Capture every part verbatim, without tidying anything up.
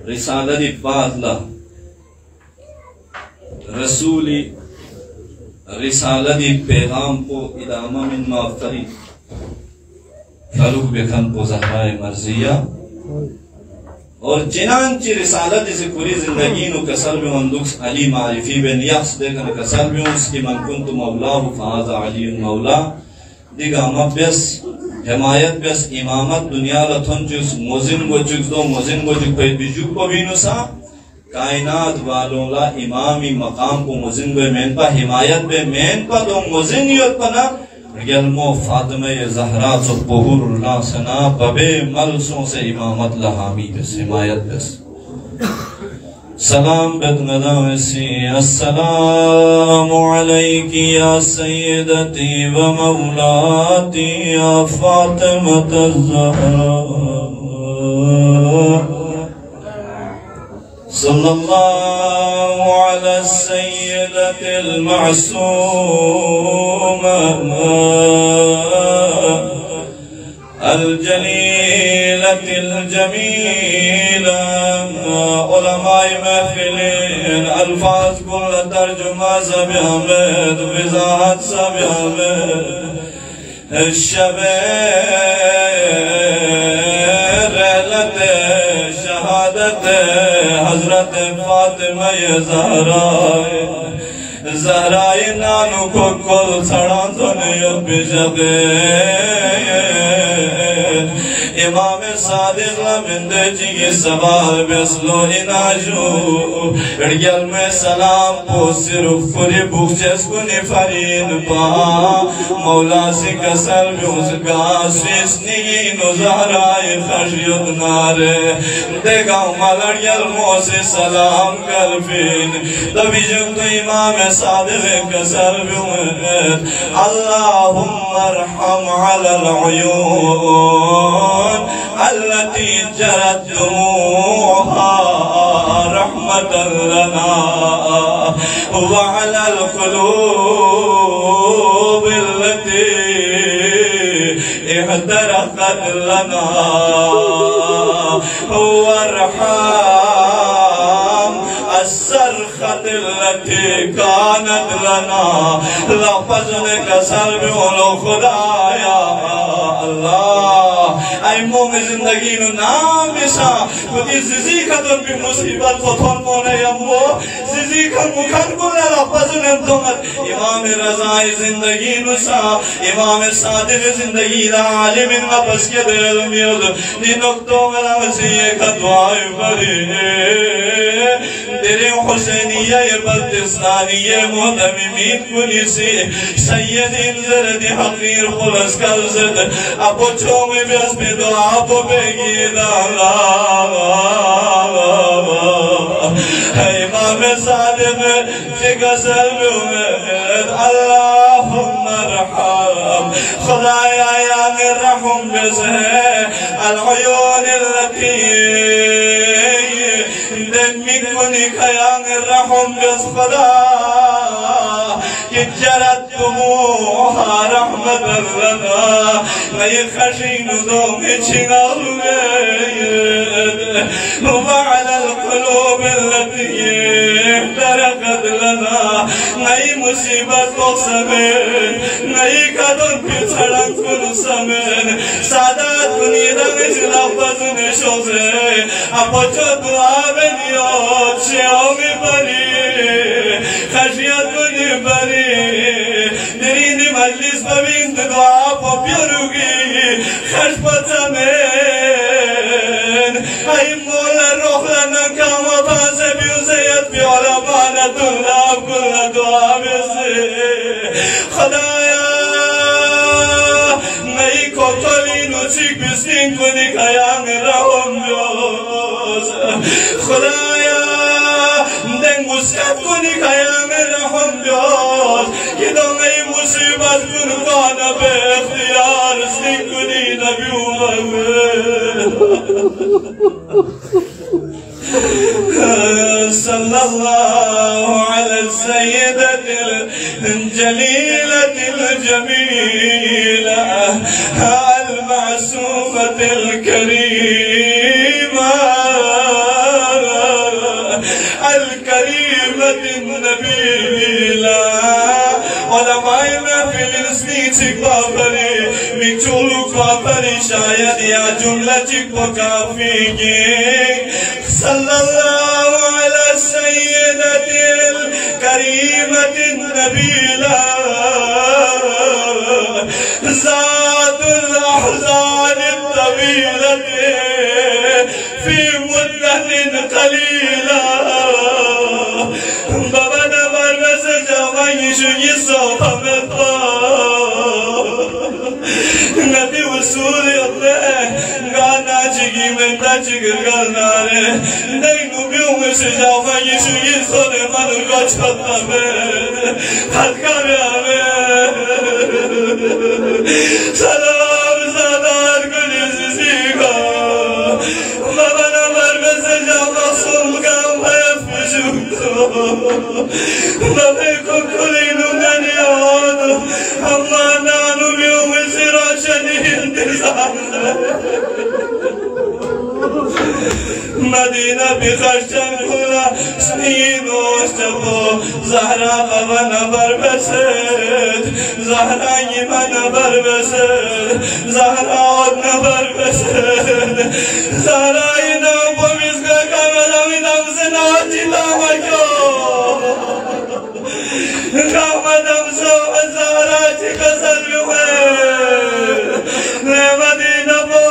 रिसालती बातला रसूली रिसालती पैगाम को इदामा मिन माफ़री तालुक बेखन को ज़हराए मर्जिया और जिनांची रिसालत से पूरी जिंदगी नु कसर में मंदुक्स अली मारिफी बिन यख्स देखन कसर में उसकी मन कुंतु मौला फाज़ा अली मौला दिगा मब्यस हिमायत बस इमामत दुनिया लथन जुस मोजिन गो जुस दो मोजिन गो जुस पे बिजुक को बिनुसा कायनात वालों ला इमामी मकाम को मोजिन गो मेन पा हिमायत बे मेन पा दो मोजिन योत पना यल्मो फातिमा ज़हरा तो बहुरुल्लाह सना बबे मलसों से इमामत लहामी बस हिमायत बस सलाम बदनदासी अस्सलामु अलैकी या सय्यदती व मौलाती या फातिमा ज़हरा सल्लल्लाहु अला सय्यदतिल मासूमा अल जलीलतिल जमीला उलमाए महफिल अल्फाज कुल तर्जुमा सब हमें विज़ाहत सब हमें शबे रहलत शहादत हजरत फातिमा ज़हरा ज़हरा नानू को कुल सड़ा तो नहीं बिजदे इमाम सादिक लमिंदे जी सवाल बेसलो इनाजो रियल में सलाम को सिर्फ फरी बुख्शेस को निफरीन पा मौला से कसर भी उसका स्विस्नी नुज़हराए खशियत नारे देगा मलरियल मोसे सलाम कल्फिन तभी जब तो इमाम सादिक कसर भी अल्लाहुम्मा रहम अलल उयून अल्लती जरत दुमूहा रहमतन लना व अलल क़ुलूब अल्लती इहतरक़त लना वरहम अस्सरख़त अल्लती कानत लना लफ़ज़ ने कसर भी बोलो खुदाया अल्लाह आइमों में जिंदगी नु नाम मिसा कुछ जिजी खतम भी मुसीबत फतन मोने यम्मो जिजी खम मुखन को लगा पज़ने तोमत इमाम रज़ाई जिंदगी नु सा इमाम सादिक जिंदगी ला आलिम इन वापस के दिल मियोद निनोक्तों में लामसीए खतवाई बरी तेरे हुसैनिया ये बल्तिस्तानी ये मुहतमीमीन कुनिसी सैयदीन ज़रदी हक़ीर खुलस कल ज़द अपो चोंगे ब्यास में दो आपो बेगी दाला इमाम सादिक जिगसल में अल्लाहुम्मा रहम खुदाया या निर्रहम बिसे अल-उयून अल्लती मिकुनी खयान रहम बस खुदा कि जरत दुमूहा रहमतन लना नई खशीन दो में छिनालुगे वअलल क़ुलूब अल्लती इहतरक़त लना नई मुसीबत को समेत नई कदम पिछड़न कुल समेत सादात दुनिया में लफ़ज़ ने शोज़े अपो जो दुआ में नियो श्यामी बनी खशियत कुनी बनी दरीनी मजलिस बबिंद दुआ पो प्यारुगी खशपत में आई मोला रोखला नकाम बाज़े भी उज़यत भी औला माना दुल्ला कुल दुआ में से खुदाया नई कोतली नुचिक बिस्किंग कुनी खयाम रहम जोस खुदाया देंग मुस्कत कुनी खयाम रहम जोस ये दो नई मुसीबत कुर्बान बे इख्तियार सिंह कुनी नबी उमर सल्लल्लाहु अलैहि सय्यदतिल जलीलतिल जमीला अल मासूमतिल करीमा كريمة نبيلة علماء محفل نسنيتك بابري بيكتولك بابري شايد يا جملتك وكافيكي صلى الله على السيدة الكريمة النبيلة ذات الأحزان الطويلة في مدة قليلة بابا نبر مسجا ويشو يسوف مطبا نبي وصول يطلع غانا جيجي من تاجيك غالناري نينو بيو مسجا ويشو يسوف مطبا چطبا خد كاريامي سلام زادار كل زيزيكا بابا نمر مسجا مصوم كام هيفجوكو بابا يكون كلينو نانيانو أما نانو بيوم سراشني انتظام مدينة بخشن كلا سنين واشتبو زهرا بابا نبر بسد زهرا يما نبر بسد زهرا عود نبر بسد زهرا ينام بمزقا كاملا وينام زناتي لامكو كاملا مزوح زهراتي كسر بوين مدينة بو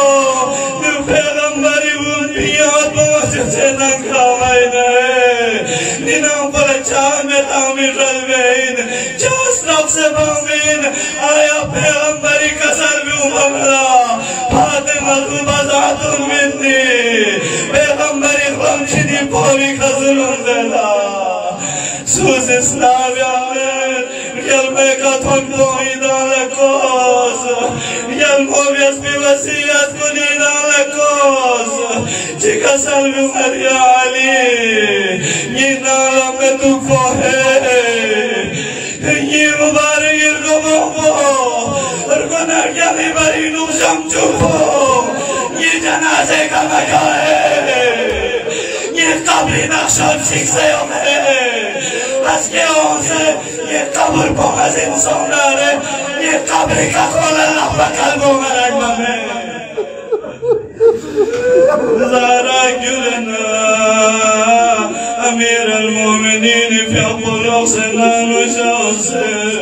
نبغمبري ومبيات بوجهتنا كامينة ننام برچامت آمیر رلوين جاس نفس بامين آیا پیغمبری کسر بیوم امرا فاطم الغبازاتون مني پیغمبری غمچنی پاوی کسرون دلا سوز اسلامی آمین گلمه کتون دویدان لکوز گلمو بیس بی وسیعت کنیدان لکوز چی کسر بیومر یا علی یہ نالم تو کوه یہ مبارک ارگو محبو ارگو نرگلی بری نوشم چوبو یہ جنازے کا مکان ہے یہ قبری نقشان سکسے ہے بس کے اون سے یہ قبر کو عظیم سوندار ہے یہ قبری کا کھول اللہ بقلبوں میں رکھنا ہے زارا گلنا أمير المؤمنين في الطرق سنان وشوسه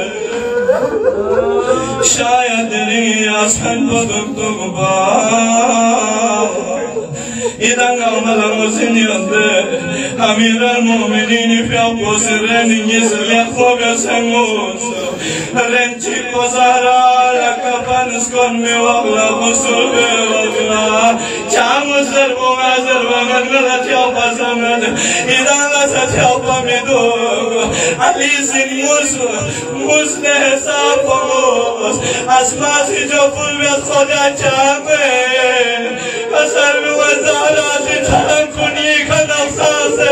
شايد لي أصحن بدك باب إذا قام المسن يده أمير المؤمنين في القصرين يسل يخوب يسموس رنجي بزارا لكفن سكن بوغلا بسر بوغلا جام زرب ومزر ومغلت يوبا زمن إذا لست يوبا مدوغ علي سن موس موس نحساب موس أسماسي جوفل بيت خدا جامن بسر بوزارات تلم كني كنفساسي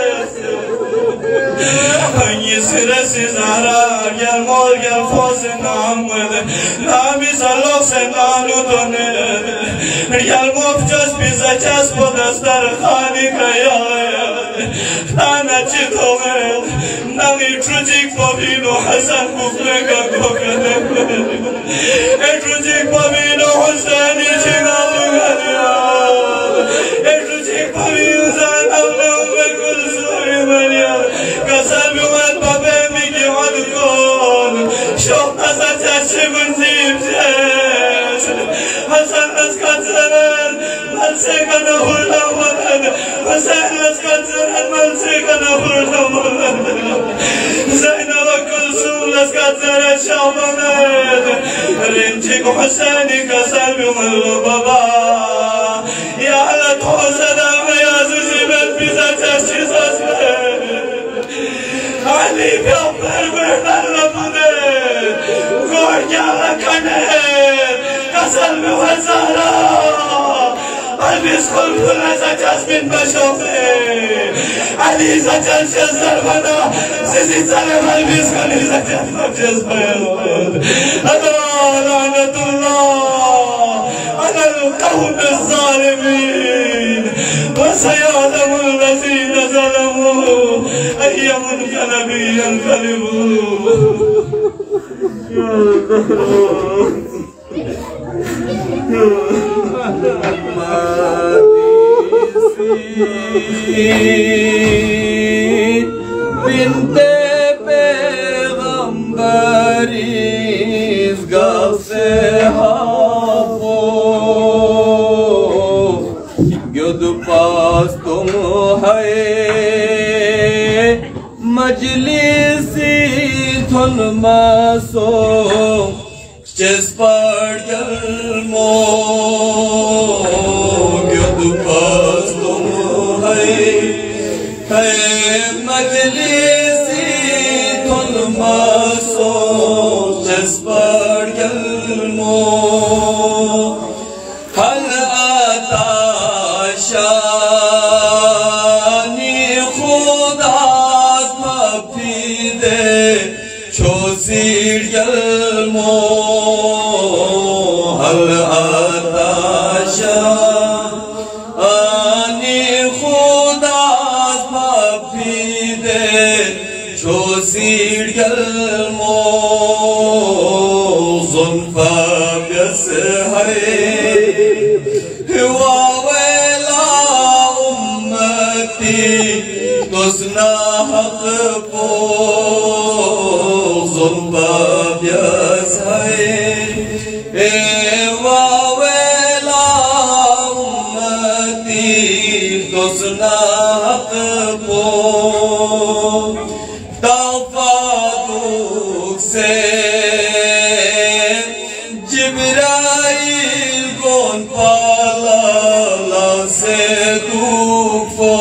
Siresi zahra gel mol gel fosin namud nami salok senanu donet gel mofjas bize ças podastar khani kayayat khana chitomet nami trujik babino hasan kuflega kokane e trujik babino husani chinalu galiya e trujik babino zanamne umme kulsuri mariya kasar biwat babe migi adukon şok nazar çarşı bunzim jes hasan askatzaran malsekana hurlamadan hasan askatzaran malsekana hurlamadan zaynaba kulsum askatzaran şabanan rencik husani kasar biwat baba ya ala tozada ya zibet bize çarşı sasmen Ali Peygamber berdanladı, gorgala kanet, kasal mühazara, albiz kulkuna zaças bin başofe, Ali zaças şezler bana, sizi zarem albiz kuni zaças bakşez bayanot, Ada lanetullah, alal kavmi zalimin, ve seyadamul lezine zalemun, منقلب ينقلب بنت پیغمبری گفته گد پاس تم ہے مجلسی تھن ماسو چس پڑ گلمو گد پاس تم ہے مجلسی تھن ماسو چس پڑ گلمو ہل شانی خدا تھپی دے چھو سیڑ گلمو حل آتا شانی خدا تھپی دے چھو سیڑ گلمو ظنفا بیس ہے تسنا حق پو ظلمہ بیس ہے اے واویلا امتی تسنا حق پو تفادوک سے جبرائیل گون پالا لا سے دوفو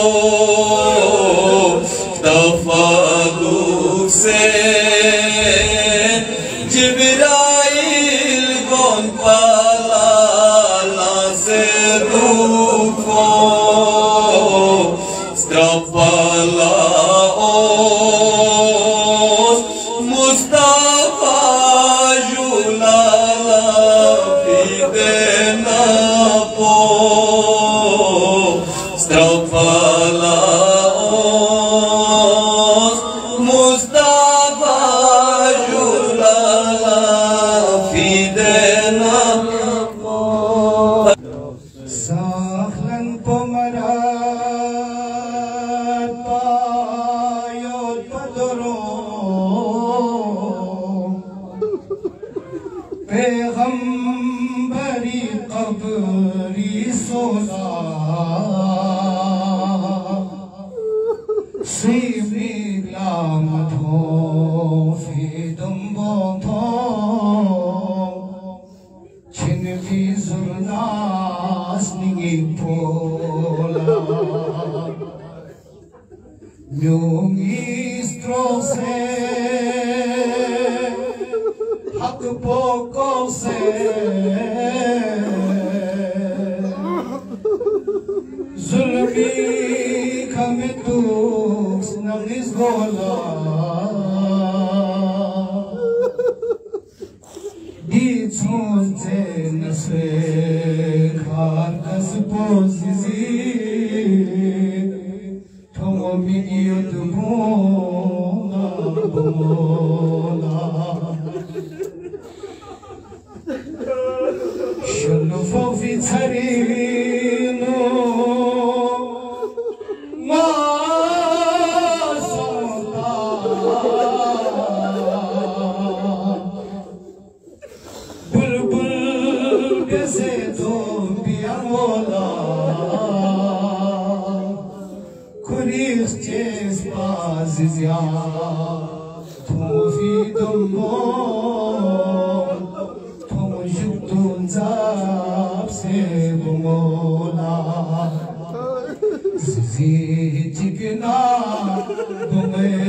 تفادوک سے جبرائیل گون پالا لا سے دوفو استرپالا اوس مصطفیٰ جولالا فی دینا پو استرپالا پیغمبری قبری سولا سیمی لامت ہو فی دنبو تو چھنوی زرناس نگی پولا نیونگی استرو سے حق poco se zulmi kametus nagis gola ditzunte nasre karkas pozizi tomo miniyot bona bona شلفو في ترينو ما صوتا بلبل بزيدو بيامولا كوريخ تيز بازيزيا توفي دمون توجبتون زاب سيبولا زيتكنا بمي